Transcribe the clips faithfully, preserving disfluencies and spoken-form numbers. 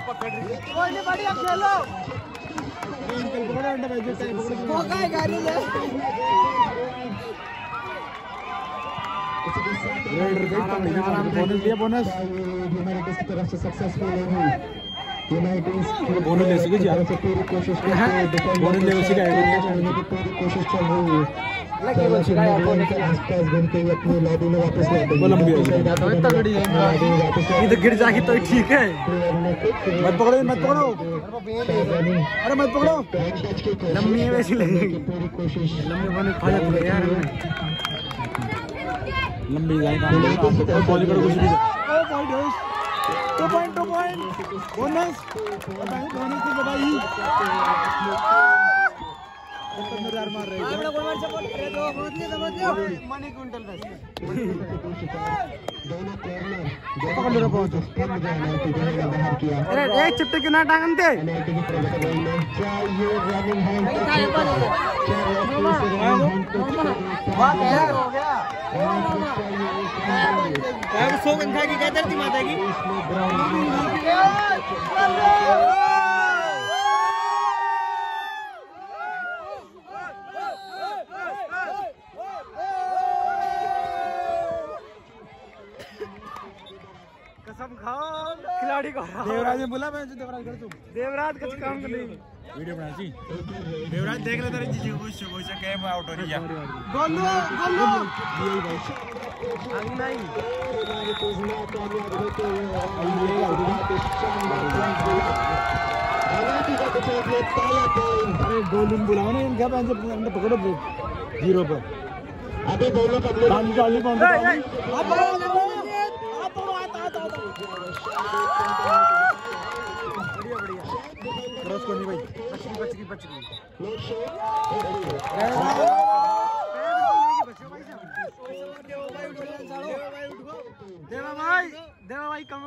बढ़िया खेलो बोनस की तरफ से सक्सेसफुल होगी बोनस ले सके यार पूरी कोशिश बोनस ले सके पूरी कोशिश चल रही है आसपास घूमते हुए अपनी लॉबी में वापस ये तो गिर जाएगी तो ठीक है मत पकड़ो मत पकड़ो अरे मत पकड़ो लंबी है वैसी लगेगी पूरी कोशिश लंबी बने खा जाती है यार लंबी जाएगा बॉलीवुड कुछ भी two point two point bonus bonus की बधाई मजार मार रहे हैं मनी क्विंटल बस पकड़ लो पहुंचो अरे एक चिट्टे के ना टांगते सो गंगा की क्या धरती माता की कसम खाओ खिलाड़ी को देवराज ने बोला मैं देवराज कर तू देवराज कुछ काम कर नहीं वीडियो बना सी देवराज देख ले तेरे जीजी को खुश हो जाए कैम आउट हो रही है गोलू गोलू यही भाई अंग नहीं अरे गोलू बुलाओ ना इनका पैंच अपने पकड़ो जीरो पर अबे बोलो पकड़ो पांच चालीस पांच क्रॉस करनी भाई बच गई बच गई बच गई देवा भाई देवा भाई कम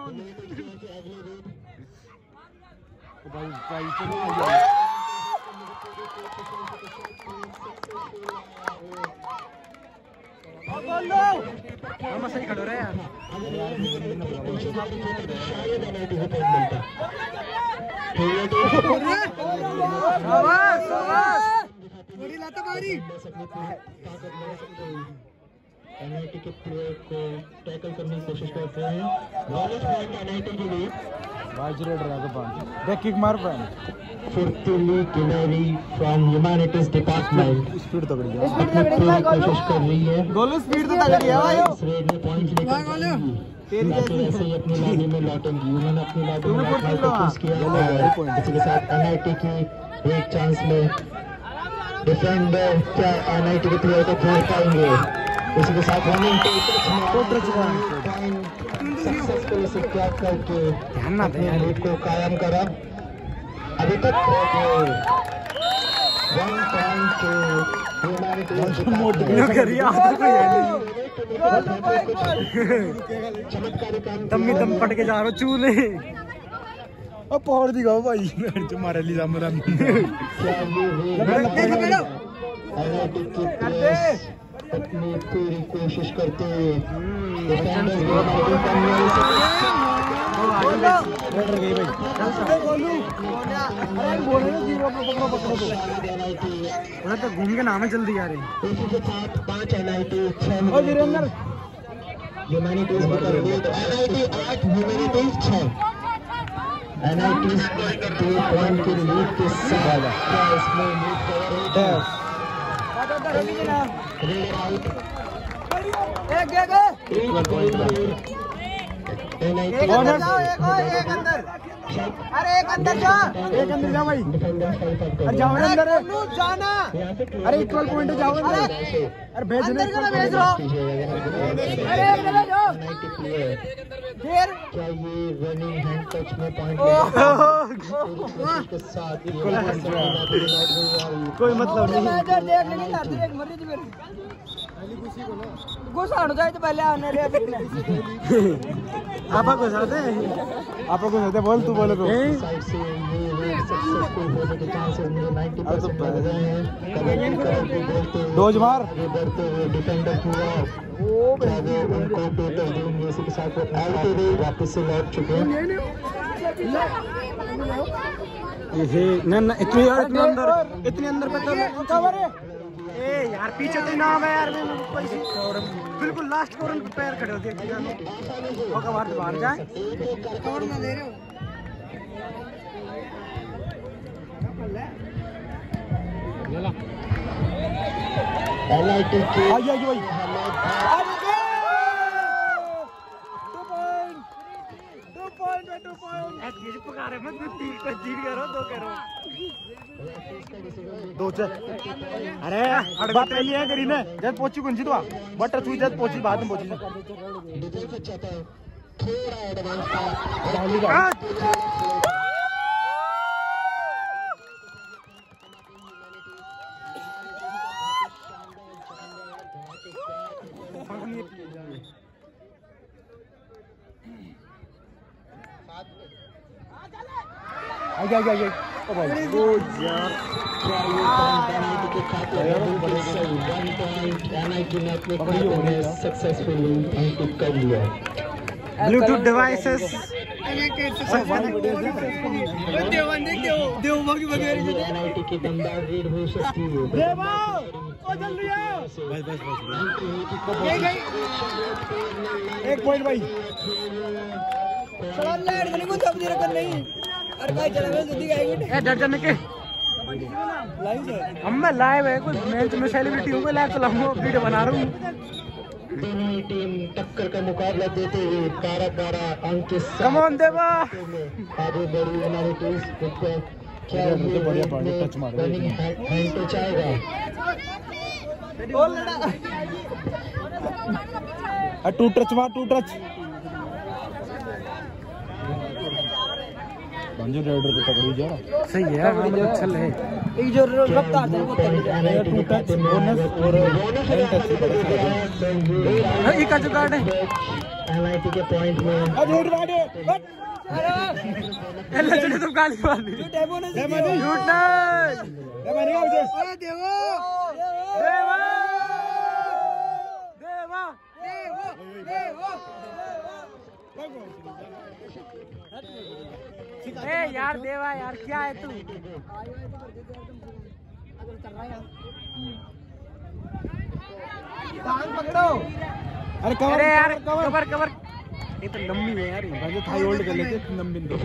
भाई भाई हम सही खड़ो रहे यार शाबाश शाबाश बड़ी लाता मारी एनआईटी के प्लेयर को टैकल करने की कोशिश करते हैं नॉलेज पॉइंट एनआईटी के लिए बाजरे ड्रैगन पांच बैक किक मार पाए फुर्तीली किनारी फ्रॉम ह्यूमैनिटीज डिपार्टमेंट स्पीड तगड़ी है अपनी कोशिश कर रही है गोलू स्पीड तो तगड़ी है भाई इस रेड में पॉइंट्स लेकर तेरी जैसे ही अपनी लॉबी में लौटेंगी उन्होंने अपनी लॉबी में कोशिश किया इसी के साथ एनआईटी की एक चांस में डिफेंडर क्या एनआईटी के प्लेयर को छोड़ पाएंगे इसी के साथ रनिंग पे सक्सेसफुल से क्रैक करके अपने लीड को कायम करा अभी तक वन पॉइंट चमत्कारी काम दम दम पट के जा रहा चूल्हे और पहुंच दिखाओ भाई तुम्हारे लिए अपनी पूरी कोशिश करते हुए तो घूम के नाम है जल्दी आ रही इसी के साथ पांच एनआईटी छह वीरेंद्र ह्यूमैनिटीज में कर रही है तो एनआईटी आठ ह्यूमैनिटीज छह एनआईटी दो पॉइंट की लीड के साथ क्या इसमें लीड कर रही है एक एक एक अंदर जाओ एक और एक अंदर अरे एक अंदर जा एक अंदर जा भाई अरे जाओ अंदर जाना अरे इक्वल पॉइंट जाओ अंदर अरे भेज अंदर का भेज रहा अरे एक जगह जाओ फिर क्या ये रनिंग हैंड टच में पॉइंट के साथ कोई मतलब नहीं मैच देख नहीं लाती एक मरी थी मेरी घुसानो जाए तो पहले आने ले आपा को साथ है आपा को साथ है बोल तू बोले को साइड से ये सक्सेसफुल होने के चांसेस मुझे नब्बे परसेंट लग रहे हैं कबड्डी कबड्डी बोलते हुए डोज मार ये बढ़ते हुए डिफेंडर हुआ वो उनको टोटल दूंगे इसी के साथ आउट हो गए वापस से लौट चुके हैं ये ना ना इतनी यार इतने अंदर इतने अंदर पे तो कवर है। ए यार पीछे तो नाम है यार बिल्कुल लास्ट कॉर्नर पे पैर खड़े होते हैं और कवर से बाहर जाए कवर ना दे रहे हो चला एलआईटी के आई आई भाई अरे बात ये है करी ने जब पहुंची कौन सी तो बट तू जब पहुंची बाद में पहुंची थोड़ा एडवांस आगे आगे आगे ओ भाई ओ यार सक्सेसफुली अंकित कर लिया ब्लूटूथ डिवाइसेस एनआईटी की दमदार रीड हो सकती है देवा ओ जल्दी आओ बस बस बस एक पॉइंट भाई चला लाइट गली को जब जरा कर नहीं अरे भाई चला मैं जल्दी आएगी ए डर जाने के लाइव है हम मैं लाइव है कोई मैच में सेलिब्रिटी हूं मैं लाइव चलाऊंगा वीडियो बना रहा हूं दोनों टीम टक्कर का मुकाबला देते हुए बारह बारह अंक के साथ कम ऑन देवा आगे बढ़ी हमारी टीम क्या मुझे बढ़िया बढ़िया टच मार रही है हैंड टच आएगा बोल लड़ा आ टू टच मार टू टच पंजो रेडर पे पकड़ी जा सही है मतलब अच्छा है एक जो रफ्तार था वो टू टच बोनस और हैंड टच है एक का जो कार्ड है एलआईटी के पॉइंट में अब झूठ मारे अरे एल्ला चले तुम गाली मार दी जो डेमो ने झूठ नहीं ए मैंने कहा मुझे अरे देवो देवा देवा देवो ए यार देवा यार क्या है तू पकड़ो अरे कवर यार कवर कवर ये तो लंबी है यार ये थाई होल्ड कर लेते लंबी दो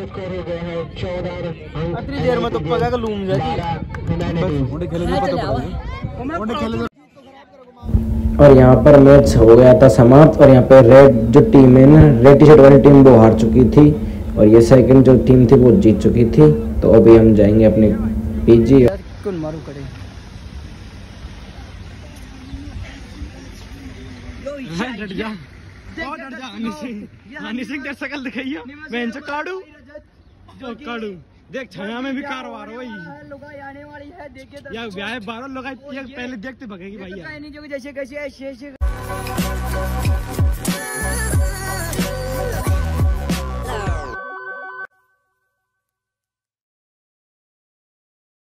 इतनी देर में तो पका का लूम जाती ओडे खेले नहीं पता ओडे खेले और यहाँ पर मैच हो गया था समाप्त और यहाँ पर रेड जो टीम है ना रेड टी शर्ट वाली टीम वो हार चुकी थी और ये सेकंड जो टीम थी वो जीत चुकी थी। तो अभी हम जाएंगे अपने पीजी कौन मारू करे डट जा ओ डट जा हनी सिंह हनी सिंह तेरी शक्ल दिखाइयो मैं इनसे काटू जो काटू देख छाया में भी कारवार हो भाई लुगाई आने वाली है देखे तो या ब्याह बारह लुगाई पहले देखते भगेगी भाई जैसे कैसे